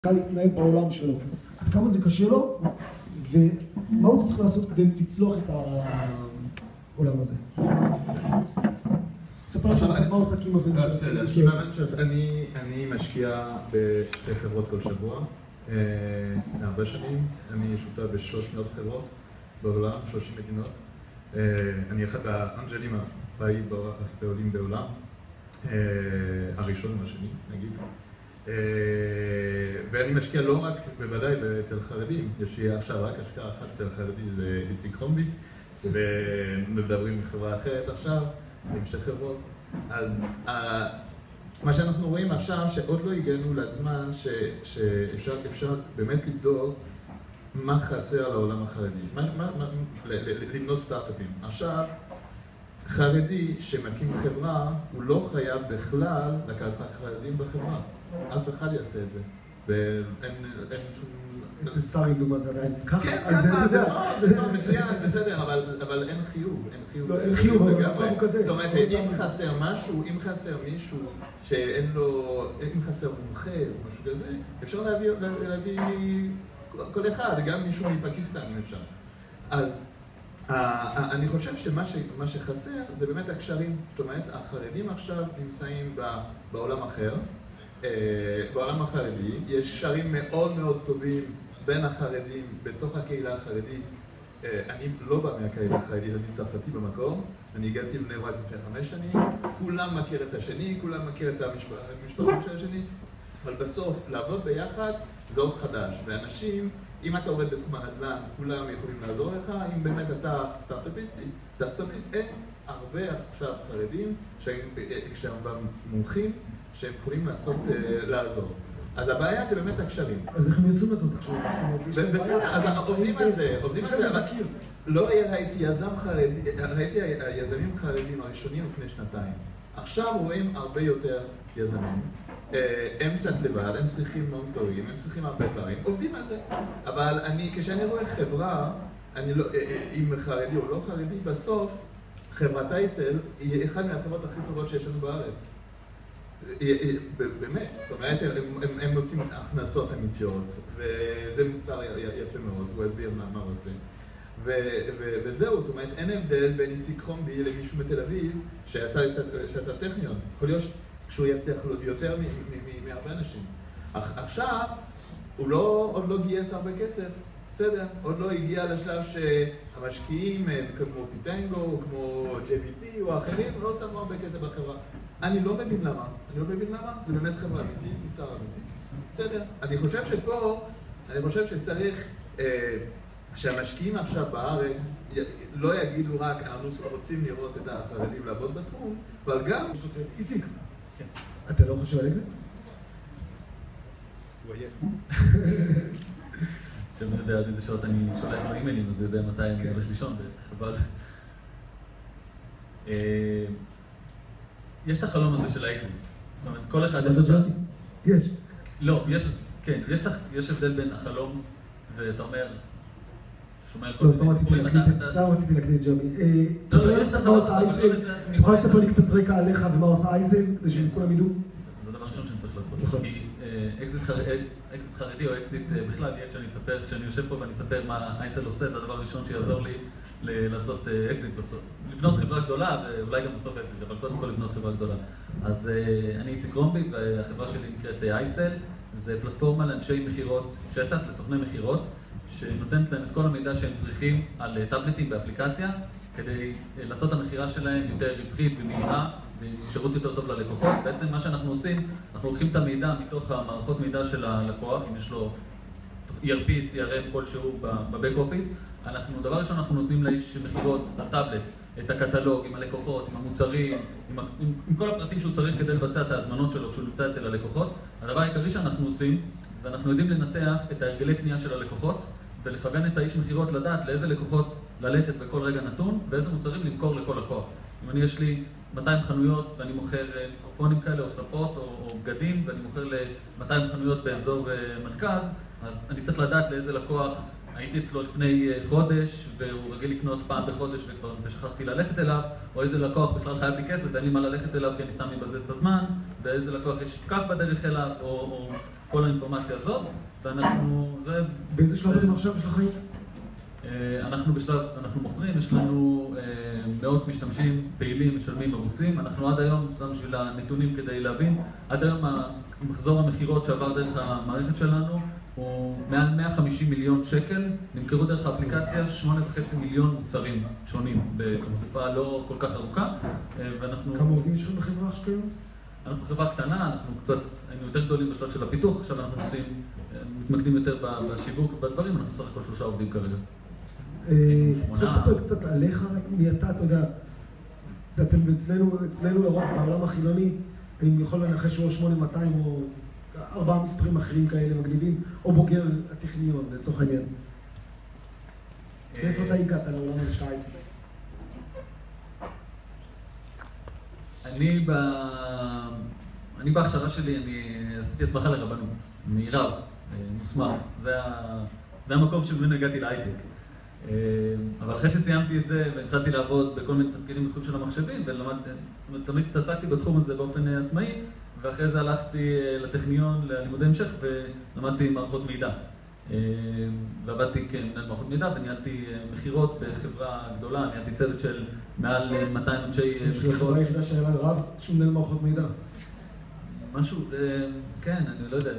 קל להתנהל בעולם שלו. עד כמה זה קשה לו, ומה הוא צריך לעשות כדי לצלוח את העולם הזה. תספר לי מה עוסקים עובדים בסדר, אני משקיע בשתי חברות כל שבוע, מהרבה שנים. אני שותף ב-300 חברות בעולם, 30 מדינות. אני אחד האנג'לים הבאים בעולים בעולם, הראשון והשני, נגיד. ואני משקיע לא רק, בוודאי, אצל חרדים. יש לי עכשיו רק השקעה אחת אצל חרדי, זה איציק קרומבי, ומדברים עם חברה אחרת עכשיו, עם שתי חברות. אז מה שאנחנו רואים עכשיו, שעוד לא הגענו לזמן שאפשר באמת לבדוק מה חסר לעולם החרדי, לבנות סטארט-אפים. עכשיו, חרדי שמקים חברה, הוא לא חייב בכלל לקחת חרדים בחברה. אף אחד יעשה את זה. ואין שום... אצל שרי דומה זה עדיין ככה? כן, ככה, זה טוב, מצוין, בסדר, אבל אין חיוב. אין חיוב, אבל המצב הוא כזה. זאת אומרת, אם חסר משהו, אם חסר מישהו שאין לו... אם חסר מומחה או משהו כזה, אפשר להביא כל אחד, גם מישהו מפקיסטן אם אפשר. אז אני חושב שמה שחסר זה באמת הקשרים. זאת אומרת, החרדים עכשיו נמצאים בעולם אחר. בעולם החרדי יש קשרים מאוד מאוד טובים בין החרדים, בתוך הקהילה החרדית. אני לא בא מהקהילה החרדית, אני צרפתי במקור. אני הגעתי לבני ברק לפני 5 שנים. כולם מכיר את השני, כולם מכיר את המשפחה של השני. אבל בסוף, לעבוד ביחד זה עוד חדש. ואנשים, אם אתה עובד בתחום הנדל"ן, כולם יכולים לעזור לך. אם באמת אתה סטארט-אפיסט, אין הרבה עכשיו חרדים כשהם מומחים, שהם יכולים לעזור. אז הבעיה זה באמת הקשרים. אז איך הם יוצאים לעשות הקשרים? בסדר, אז עובדים על זה, לא ראיתי יזם חרדי, ראיתי היזמים חרדים הראשונים לפני 2 עכשיו רואים הרבה יותר יזמים. הם קצת לבד, הם צריכים מונטורים, הם צריכים הרבה דברים, עובדים על זה. אבל כשאני רואה חברה, אם חרדי או לא חרדי, בסוף חברת אייסל היא אחת מהחברות הכי טובות שיש לנו בארץ. באמת, זאת אומרת, הם עושים הכנסות אמיתיות, וזה מוצר יפה מאוד, הוא הסביר מה הוא עושה. וזהו, זאת אומרת, אין הבדל בין איציק קרומבי למישהו מתל אביב שעשה את הטכניון. יכול להיות שהוא יצליח יותר מהרבה אנשים. עכשיו, הוא עוד לא גייס הרבה כסף, בסדר? עוד לא הגיע לשלב שהמשקיעים כמו פיטנגו, כמו JVP או אחרים, לא שמו הרבה כסף בחברה. אני לא מבין למה, זה באמת חברה אמיתית, מוצר אמיתי. בסדר? אני חושב שצריך שהמשקיעים עכשיו בארץ לא יגידו רק, אנחנו רוצים לראות את החרדים לעבוד בתחום, אבל גם... איציק, אתה לא חושב על זה? הוא עייף. שאני יודע עד איזה שעות אני שולח לו אימיילים, אז הוא יודע מתי אני הולך לישון, חבל. יש את החלום הזה של האקזיט. זאת אומרת, כל אחד... יש. לא, כן, יש הבדל בין החלום, ואתה אומר, שומע על כל מיני סיפורים, סתם רציתי להקליט ג'ובי. לא, יש את החלום הזה. תוכל לספר לי קצת רקע עליך ומה עושה אייסל, כדי שכולם ידעו? זה הדבר ראשון שאני צריך לעשות. כי אקזיט חרדי או אקזיט בכלל, יהיה כשאני יושב פה ואני אספר מה אייסל עושה, זה הדבר הראשון שיעזור לי לעשות אקזיט בסוף. לבנות חברה גדולה, ואולי גם בסוף אקזיט, אבל קודם כל לבנות חברה גדולה. אז אני איציק קרומבי, והחברה שלי נקראת אייסל. זה פלטפורמה לאנשי מחירות שטח, לסוכני מחירות, שנותנת להם את כל המידע שהם צריכים על טאבלטים באפליקציה, כדי לעשות את המחירה שלהם יותר רווחית ומהירה, ושירות יותר טוב ללקוחות. בעצם מה שאנחנו עושים, אנחנו לוקחים את המידע מתוך המערכות מידע של הלקוח, אם יש לו ERP, CRM, כלשהו בבק אופיס. דבר ראשון, אנחנו נותנים לאיש מחירות הטאבלט, את הקטלוג עם הלקוחות, עם המוצרים, עם כל הפרטים שהוא צריך כדי לבצע את ההזמנות שלו כשהוא נמצא אצל הלקוחות. הדבר העיקרי שאנחנו עושים, זה אנחנו יודעים לנתח את הרגלי קנייה של הלקוחות, ולכוון את האיש מחירות לדעת לאיזה לקוחות ללכת בכל רגע נתון, ואיזה מוצרים למכור לכל לקוח. אם יש לי 200 חנויות ואני מוכר מיקרופונים כאלה או ספות או בגדים, ואני מוכר ל-200 חנויות באזור מרכז, אז אני צריך לדעת לאיזה לקוח הייתי אצלו לפני חודש, והוא רגיל לקנות פעם בחודש וכבר שכחתי ללכת אליו, או איזה לקוח בכלל חייב לי כסף ואין לי מה ללכת אליו כי אני סתם מבזבז את הזמן, ואיזה לקוח יש פקק בדרך אליו, או כל האינפורמציה הזאת, ואנחנו... באיזה שלב אתם עכשיו יש לחיים? אנחנו מוכרים, יש לנו מאות משתמשים פעילים, משלמים ערוצים. אנחנו עד היום, בשביל הנתונים כדי להבין, עד היום מחזור המחירות שעבר דרך המערכת שלנו הוא מעל 150 מיליון שקל, נמכרו דרך האפליקציה 8.5 מיליון מוצרים שונים בתקופה לא כל כך ארוכה, ואנחנו... כמה עובדים יש לכם בחברה כיום? אנחנו חברה קטנה, היינו יותר גדולים בשלב של הפיתוח, עכשיו אנחנו מתמקדים יותר בשיווק ובדברים, אנחנו בסך הכל 3 עובדים כרגע. אפשר לספר קצת עליך, מי אתה יודע, אתם אצלנו לרוב בעולם החילוני, אני יכול לנחש שהוא 8200 או 4 מספרים אחרים כאלה מגניבים, או בוגר הטכניון, לצורך העניין. מאיפה אתה הגעת לעולם הזה שאתה הייתי? אני בהכשרה שלי, אני עשיתי הסמכה לרבנות, מרב, מוסמך. זה המקום שממנו הגעתי להייטק. אבל אחרי שסיימתי את זה והתחלתי לעבוד בכל מיני תפקידים בתחום של המחשבים, ותמיד התעסקתי בתחום הזה באופן עצמאי, ואחרי זה הלכתי לטכניון ללימודי המשך ולמדתי מערכות מידע. ועבדתי כמנהל מערכות מידע וניהלתי מכירות בחברה גדולה, ניהלתי צוות של מעל 200 אנשי מכירות. יש לחברה היחידה שהיה לה רב שהוא מנהל מערכות מידע? משהו, כן, אני לא יודע,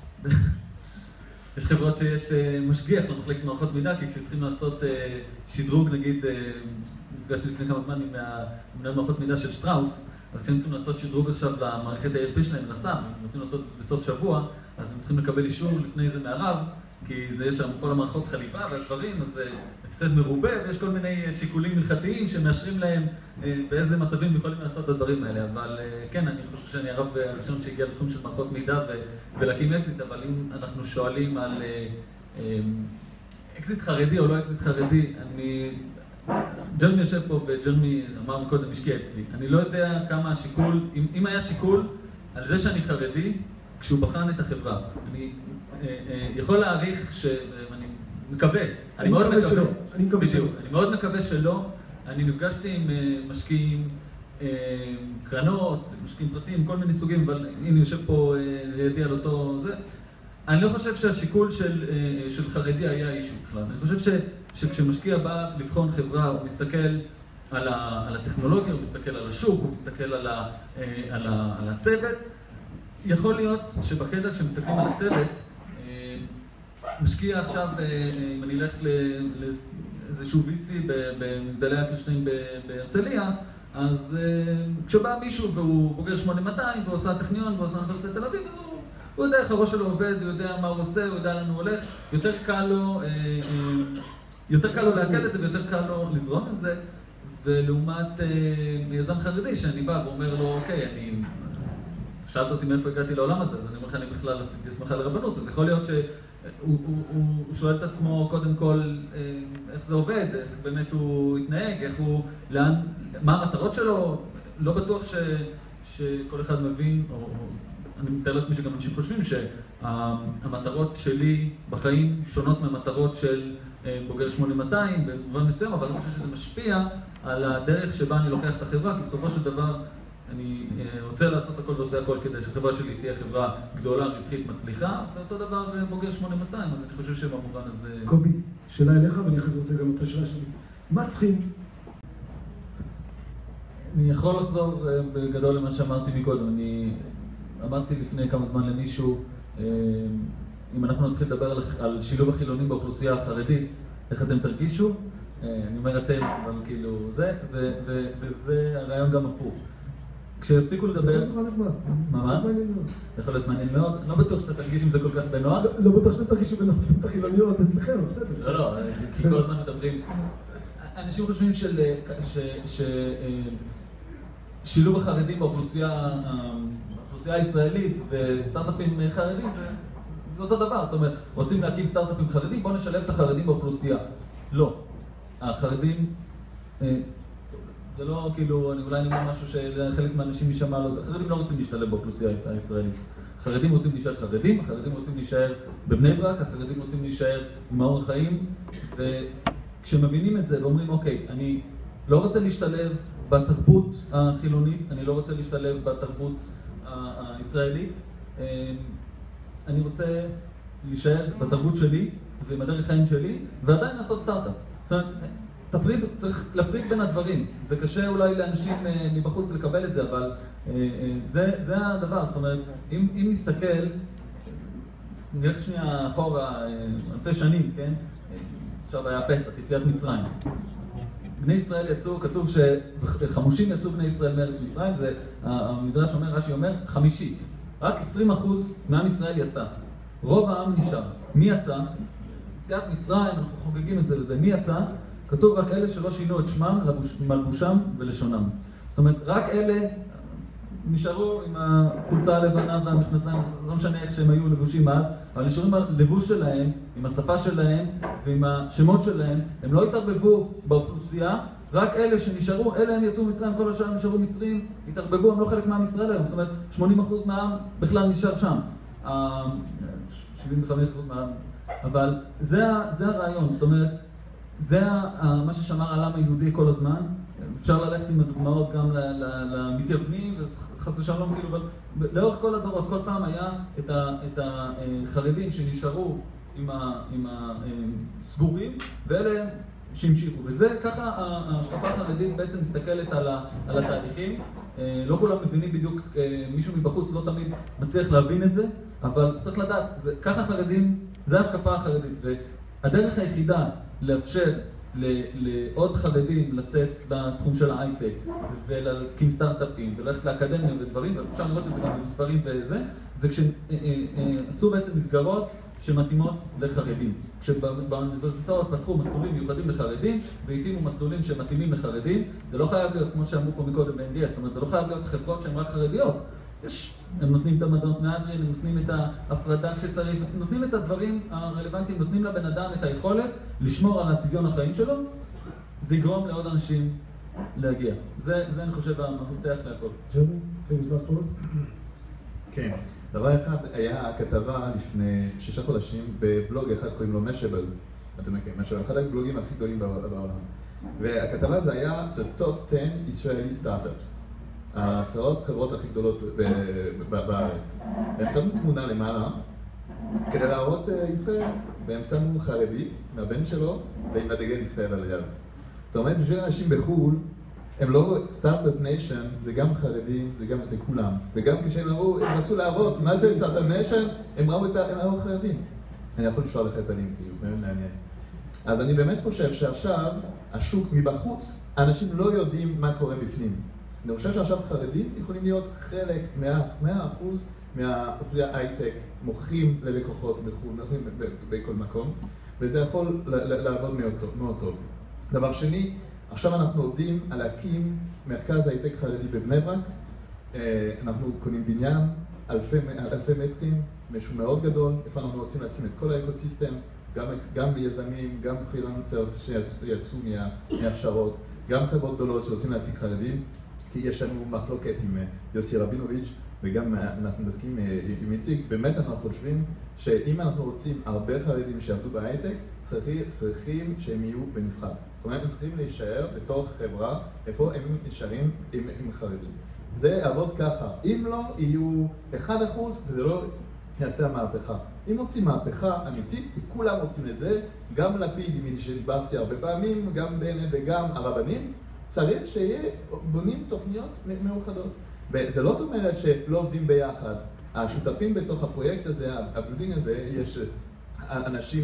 יש חברות שיש משגיח למחלקת מערכות מידע, כי כשצריכים לעשות שדרוג, נגיד, נפגשתי לפני כמה זמן עם מנהל מערכות מידע של שטראוס, אז כשהם צריכים לעשות שדרוג עכשיו למערכת ה-ERP שלהם, לסאם, הם רוצים לעשות בסוף שבוע, אז הם צריכים לקבל אישור לפני זה מהרב, כי זה יש שם כל המערכות חליבה והדברים, אז זה הפסד מרובה, ויש כל מיני שיקולים הלכתיים שמאשרים להם באיזה מצבים יכולים לעשות את הדברים האלה. אבל כן, אני חושב שאני הרב הראשון שהגיע לתחום של מערכות מידע ולהקים אקזיט, אבל אם אנחנו שואלים על אקזיט חרדי או לא אקזיט חרדי, ג'רמי יושב פה וג'רמי אמר קודם משקיע אצלי. אני לא יודע כמה השיקול, אם היה שיקול על זה שאני חרדי, כשהוא בחן את החברה. אני יכול להעריך אני מקווה, אני מאוד מקווה שלא. אני נפגשתי עם משקיעים, קרנות, משקיעים פרטיים, כל מיני סוגים, אבל הנה יושב פה לידי על אותו זה. אני לא חושב שהשיקול של חרדי היה אישו בכלל. אני חושב שכשמשקיע בא לבחון חברה, הוא מסתכל על הטכנולוגיה, הוא מסתכל על השוק, הוא מסתכל על הצוות. יכול להיות שבחדר כשמסתכלים על הצוות, משקיע עכשיו, אם אני אלך לאיזשהו VC במגדלי הקרשטיין בהרצליה, אז כשבא מישהו והוא בוגר 8200 והוא עושה טכניון והוא עושה אוניברסיטת תל אביב, אז הוא יודע איך הראש שלו עובד, הוא יודע מה הוא עושה, הוא יודע לאן הוא הולך, יותר קל לו להקל את זה ויותר קל לו לזרום עם זה, ולעומת יזם חרדי שאני בא ואומר לו, אוקיי, שאלת אותי מאיפה הגעתי לעולם הזה, אז אני אומר לך, אני בכלל עשיתי הסמכה לרבנות, אז יכול להיות שהוא שואל את עצמו קודם כל איך זה עובד, איך באמת הוא יתנהג, מה המטרות שלו. לא בטוח שכל אחד מבין, או אני מתאר לעצמי שגם אנשים חושבים שהמטרות שלי בחיים שונות מהמטרות של בוגר 8200 במובן מסוים, אבל אני חושב שזה משפיע על הדרך שבה אני לוקח את החברה, כי בסופו של דבר אני רוצה לעשות הכל ועושה הכל כדי שהחברה שלי תהיה חברה גדולה, רווחית, מצליחה, ואותו דבר בוגר 8200, אז אני חושב שבמובן הזה... קובי, שאלה אליך, ואני אחרי זה רוצה גם את השאלה שלי. מה צריכים? אני יכול לחזור בגדול למה שאמרתי מקודם. אני אמרתי לפני כמה זמן למישהו, אם אנחנו נתחיל לדבר על שילוב החילונים באוכלוסייה החרדית, איך אתם תרגישו? אני אומר אתם, אבל כאילו זה, וזה הרעיון גם הפוך. כשהפסיקו לדבר... זה יכול להיות נחמד. מה? זה יכול להיות מעניין מאוד. לא בטוח שאתה תרגיש עם זה כל כך בנוח. לא בטוח שאתה תרגישו בנוח את החילוניות אצלכם, בסדר. לא, כי כל הזמן מדברים. אנשים חושבים ששילוב החרדים באוכלוסייה הישראלית וסטארט-אפים חרדים זה אותו דבר. זאת אומרת, רוצים להקים סטארט-אפים חרדים, בואו נשלב את החרדים באוכלוסייה. לא. החרדים... זה לא כאילו, אולי אני אומר משהו שחלק מהאנשים יישמע לו, החרדים לא רוצים להשתלב באוכלוסייה הישראלית. החרדים רוצים להישאר חרדים, החרדים רוצים להישאר בבני ברק, החרדים רוצים להישאר עם האורח חיים, וכשמבינים את זה ואומרים, אוקיי, אני לא רוצה להשתלב בתרבות החילונית, אני לא רוצה להשתלב בתרבות הישראלית, אני רוצה להישאר בתרבות שלי ובדרך חיים שלי, ועדיין לעשות סטארט-אפ. זאת אומרת, צריך להפריד בין הדברים. זה קשה אולי לאנשים מבחוץ לקבל את זה, אבל זה הדבר. זאת אומרת, אם נסתכל, נלך שנייה אחורה, אלפי שנים, כן? עכשיו היה פסח, יציאת מצרים. בני ישראל יצאו, כתוב שחמושים יצאו בני ישראל מארץ מצרים, זה המדרש אומר, רש"י אומר, 50%. רק 20% מעם ישראל יצא. רוב העם נשאר. מי יצא? יציאת מצרים, אנחנו חוגגים את זה לזה. מי יצא? כתוב רק אלה שלא שינו את שמם, מלבושם ולשונם. זאת אומרת, רק אלה נשארו עם החולצה הלבנה והמכנסיים, לא משנה איך שהם היו לבושים אז, אבל נשארו עם הלבוש שלהם, עם השפה שלהם ועם השמות שלהם. הם לא התערבבו באוכלוסייה, רק אלה שנשארו, אלה הם יצאו מצרים, כל השאר נשארו מצרים, התערבבו, הם לא חלק מעם ישראל היום. זאת אומרת, 80% מהעם בכלל נשאר שם. 75% מהעם. אבל זה הרעיון, זאת אומרת, זה מה ששמר על העם היהודי כל הזמן. אפשר ללכת עם הדוגמאות גם למתייוונים, חס ושלום, כאילו, אבל לאורך כל הדורות, כל פעם היה את החרדים שנשארו עם הסגורים, ואלה שהמשיכו. וזה ככה, ההשקפה החרדית בעצם מסתכלת על התהליכים. לא כולם מבינים בדיוק, מישהו מבחוץ לא תמיד מצליח להבין את זה, אבל צריך לדעת, ככה חרדים, זה ההשקפה החרדית. והדרך היחידה לאפשר לעוד חרדים לצאת לתחום של ההייטק ולהקים סטארט-אפים וללכת לאקדמיה ודברים, ואפשר לראות את זה גם במספרים וזה, זה כשעשו בעצם מסגרות שמתאימות לחרדים. כשבאוניברסיטאות פתחו מסלולים מיוחדים לחרדים והתאימו מסלולים שמתאימים לחרדים, זה לא חייב להיות, כמו שאמרו פה מקודם ב-NDS, זאת אומרת, זה לא חייב להיות חברות שהן רק חרדיות. הם נותנים את המדעות מהדרין, הם נותנים את ההפרדה כשצריך, נותנים את הדברים הרלוונטיים, נותנים לבן אדם את היכולת לשמור על הצביון החיים שלו, זה יגרום לעוד אנשים להגיע. זה אני חושב המפתח להכל. ג'רמי, famous last word? כן. דבר אחד, היה כתבה לפני 6 חודשים בבלוג אחד קוראים לו משבל. אתם מכירים, משבל, אחד הבלוגים הכי גדולים בעולם. והכתבה הזה היה The Top 10 Israeli Startups. 10 חברות הכי גדולות בארץ. הם שמו תמונה למעלה כדי להראות ישראל, והם שמו חרדי מהבן שלו ועם הדגל ישראל על היד. זאת אומרת, בשביל אנשים בחו"ל, הם לא סטארט-אפ ניישן, זה גם חרדים, זה כולם. וגם כשהם רצו להראות מה זה סטארט-אפ ניישן, הם ראו חרדים. אני יכול לשאול לך את הלינק, באמת מעניין. אז אני באמת חושב שעכשיו, השוק מבחוץ, אנשים לא יודעים מה קורה בפנים. אני חושב שעכשיו חרדים יכולים להיות חלק 100% מהאוכלוסייה הייטק, מוכרים ללקוחות בחו"ל, מוכרים בכל מקום, וזה יכול לעבוד מאוד טוב. דבר שני, עכשיו אנחנו עובדים על להקים מרכז הייטק חרדי בבני ברק. אנחנו קונים בניין, אלפי מטרים, משהו מאוד גדול, איפה אנחנו רוצים לשים את כל האקוסיסטם, גם ביזמים, גם פרילנסרס שיצאו מהכשרות, גם חברות גדולות שרוצים להשיג חרדים, כי יש לנו מחלוקת עם יוסי רבינוביץ' וגם אנחנו מסכים עם איציק. באמת אנחנו חושבים שאם אנחנו רוצים הרבה חרדים שיעבדו בהייטק, צריכים שהם יהיו בנבחר. זאת אומרת, הם צריכים להישאר בתוך חברה, איפה הם נשארים עם חרדים. זה יעבוד ככה. אם לא, יהיו 1%, וזה לא יעשה המהפכה. אם רוצים מהפכה אמיתית, וכולם רוצים את זה, גם לפיד, עם שדיברתי הרבה פעמים, גם בנט וגם הרבנים, צריך שיהיה בונים תוכניות מאוחדות. וזה לא אומרת שלא עובדים ביחד. השותפים בתוך הפרויקט הזה, הבלדינג הזה, יש אנשים,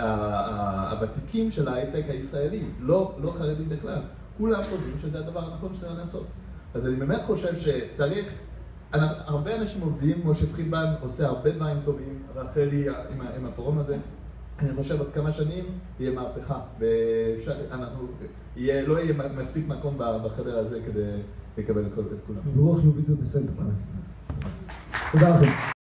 הוותיקים של ההייטק הישראלי, לא חרדים בכלל. כולם חושבים שזה הדבר הנכון שצריך לעשות. אז אני באמת חושב שצריך, הרבה אנשים עובדים, משה פרידמן עושה הרבה דברים טובים, רחלי עם הפורום הזה. אני חושב עוד כמה שנים יהיה מהפכה, לא יהיה מספיק מקום בחדר הזה כדי לקבל את כולם. ברוח חיובית זה בסדר. תודה רבה.